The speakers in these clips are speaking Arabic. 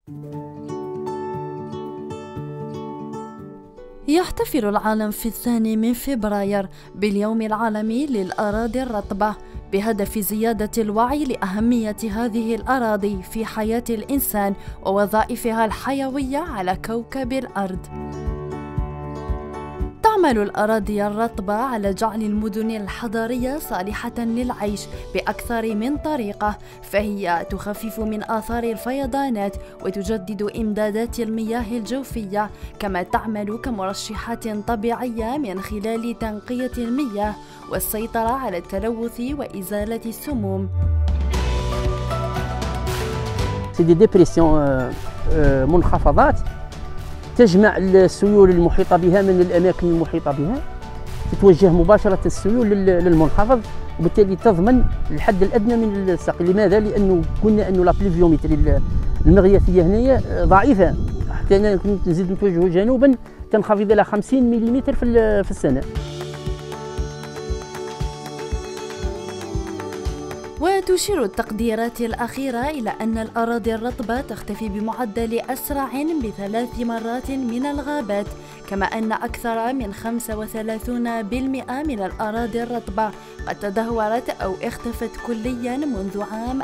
يحتفل العالم في 2 فبراير باليوم العالمي للأراضي الرطبة بهدف زيادة الوعي لأهمية هذه الأراضي في حياة الإنسان ووظائفها الحيوية على كوكب الأرض. تعمل الأراضي الرطبة على جعل المدن الحضرية صالحة للعيش بأكثر من طريقة، فهي تخفف من آثار الفيضانات وتجدد إمدادات المياه الجوفية، كما تعمل كمرشحات طبيعية من خلال تنقية المياه والسيطرة على التلوث وإزالة السموم. سيدي ديبريسيون منخفضات تجمع السيول المحيطة بها من الأماكن المحيطة بها، تتوجه مباشرة السيول للمنخفض، وبالتالي تضمن الحد الأدنى من السقي. لماذا؟ لأنه قلنا أنه لا بليفيومتري المغياثية هنايا ضعيفة، حتى نزيد نتوجهوا جنوبا تنخفض إلى 50 ملم في السنة. وتشير التقديرات الأخيرة إلى أن الأراضي الرطبة تختفي بمعدل أسرع ب3 مرات من الغابات، كما أن أكثر من 35% من الأراضي الرطبة قد تدهورت أو اختفت كلياً منذ عام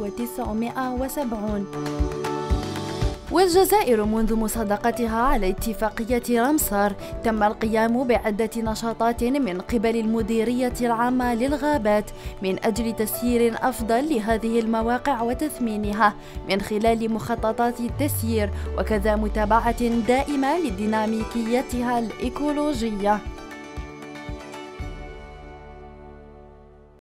1970. والجزائر منذ مصادقتها على اتفاقية رمسار تم القيام بعدة نشاطات من قبل المديرية العامة للغابات من أجل تسيير أفضل لهذه المواقع وتثمينها من خلال مخططات التسيير، وكذا متابعة دائمة لديناميكيتها الإيكولوجية.